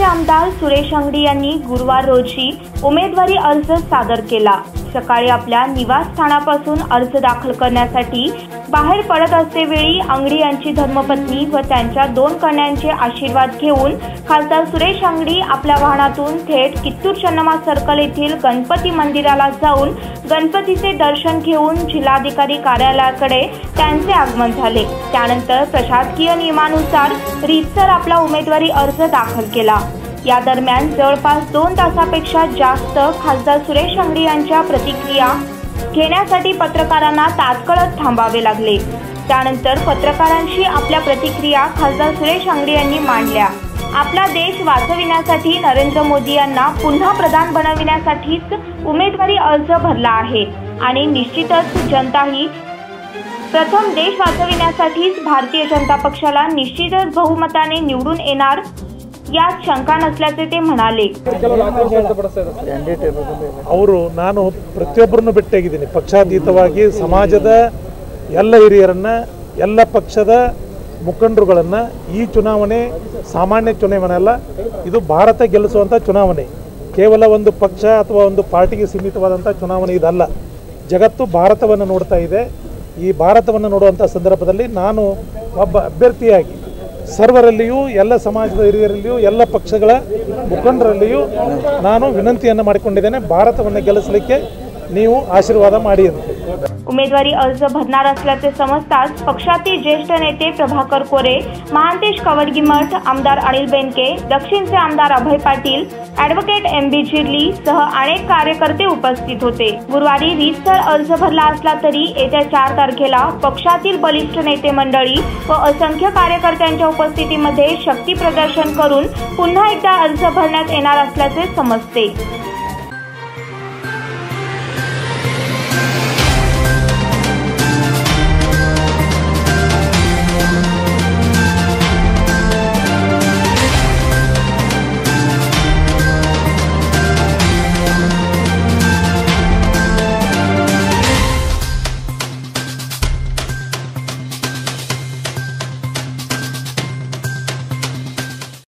आमदार सुरेश अंगडी यांनी गुरुवार रोजी उमेदवारी अर्ज सादर केला। सकाळी आपल्या निवासस्थानापासून अर्ज दाखल करण्यासाठी बाहेर पडत असतेवेळी अंगडी यांची धर्मपत्नी व त्यांच्या 2 कन्यांचे आशीर्वाद घेऊन खासदार सुरेश अंगडी आपल्या वाहनातून थेट कित्तूर चन्नम्मा सर्कल येथील गणपती मंदिराला जाऊन गणपतीचे दर्शन घेऊन जिल्हाधिकारी कार्यालयाकडे त्यांचे आगमन झाले। त्यानंतर प्रशासकीय नियमानुसार रीतसर आपला उमेदवारी अर्ज दाखल केला। या दरम्यान जवळपास 2 तासापेक्षा जास्त खासदार सुरेश अंगडी यांच्या प्रतिक्रिया घेण्यासाठी पत्रकारांना तात्काळ थांबावे लागले। त्यानंतर पत्रकारांशी आपल्या प्रतिक्रिया खासदार सुरेश अंगडी यांनी मांडल्या। आपला देश वाचविण्यासाठी नरेंद्र मोदी यांना पुन्हा प्रधान बनविण्यासाठीच उमेदवारी अर्ज भरला आहे आणि निश्चितच जनताही प्रथम देश वाचविण्यासाठीच भारतीय जनता पक्षाला निश्चितच बहुमताने निवडून येणार यात शंका नसल्याचे ते म्हणाले। ಅವರು ನಾನು ಪ್ರತಿಯೊಬ್ಬರನ್ನು ಭೇಟಿಯಾಗಿದ್ದೀನಿ, ಪಕ್ಷಾತೀತವಾಗಿ ಸಮಾಜದ ಎಲ್ಲ ಹಿರಿಯರನ್ನ ಎಲ್ಲ ಪಕ್ಷದ ಮುಖಂಡರುಗಳನ್ನು ಈ ಚುನಾವಣೆ ಸಾಮಾನ್ಯ ಚುನಾವಣೆ ಅಲ್ಲ, ಇದು ಭಾರತ ಗೆಲ್ಲಿಸುವಂಥ ಚುನಾವಣೆ। ಕೇವಲ ಒಂದು ಪಕ್ಷ ಅಥವಾ ಒಂದು ಪಾರ್ಟಿಗೆ ಸೀಮಿತವಾದಂಥ ಚುನಾವಣೆ ಇದಲ್ಲ, ಜಗತ್ತು ಭಾರತವನ್ನು ನೋಡ್ತಾ ಇದೆ। ಈ ಭಾರತವನ್ನು ನೋಡುವಂಥ ಸಂದರ್ಭದಲ್ಲಿ ನಾನು ಒಬ್ಬ ಅಭ್ಯರ್ಥಿಯಾಗಿ ಸರ್ವರಲ್ಲಿಯೂ ಎಲ್ಲ ಸಮಾಜದ ಹಿರಿಯರಲ್ಲಿಯೂ ಎಲ್ಲ ಪಕ್ಷಗಳ ಮುಖಂಡರಲ್ಲಿಯೂ ನಾನು ವಿನಂತಿಯನ್ನು ಮಾಡಿಕೊಂಡಿದ್ದೇನೆ, ಭಾರತವನ್ನು ಗೆಲ್ಲಿಸಲಿಕ್ಕೆ ನೀವು आशीर्वाद ಮಾಡಿ ಅಂತ। उमेदवारी अर्ज भरणार असल्याचे समजताच पक्षातील ज्येष्ठ नेते प्रभाकर कोरे, महांतेश कवडगीमठ, आमदार अनिल बेनके, दक्षिणचे आमदार अभय पाटील, ॲडव्होकेट एम.बी. चिर्ली सह अनेक कार्यकर्ते उपस्थित होते। गुरुवारी रीतसर अर्ज भरला असला तरी येत्या 4 तारखेला पक्षातील बलिष्ठ नेते मंडळी व असंख्य कार्यकर्त्यांच्या उपस्थितीमध्ये शक्ती प्रदर्शन करून पुन्हा एकदा अर्ज भरण्यात येणार असल्याचे समजते।